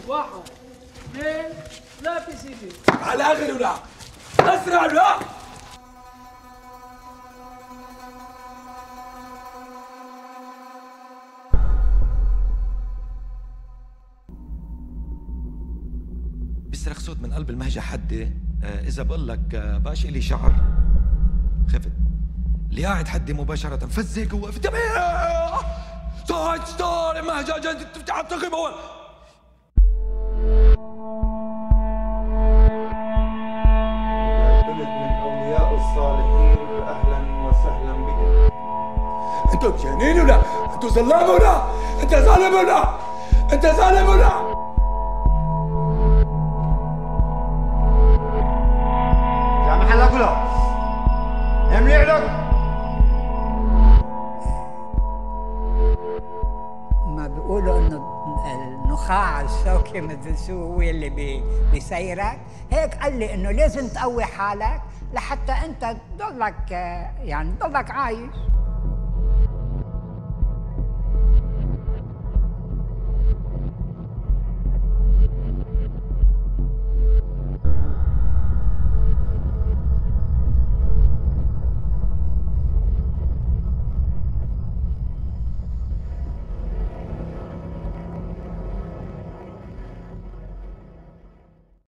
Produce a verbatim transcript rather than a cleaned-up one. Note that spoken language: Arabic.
واحد اثنين ثلاثة سيدي. على الاخر ولا اسرع ولا بيصرخ صوت من قلب المهجة حدي. آه إذا بقول لك آه باش إلي شعر خفت اللي قاعد حدي مباشرة فزق ووقف صوت ستار المهجة جد تفتح التقييم أول. بنت من أولياء الصالحين أهلا وسهلا بك. أنتوا مجانين ولا؟ أنتوا ظلام ولا؟ أنت ظالم ولا؟ أنت ظالم ولا؟ محلك ولا املي لك. ما بيقولوا انه النخاع الشوكي مدري شو هو اللي بي بيسيرك، هيك قال لي انه لازم تقوي حالك لحتى انت تضلك يعني تضلك عايش.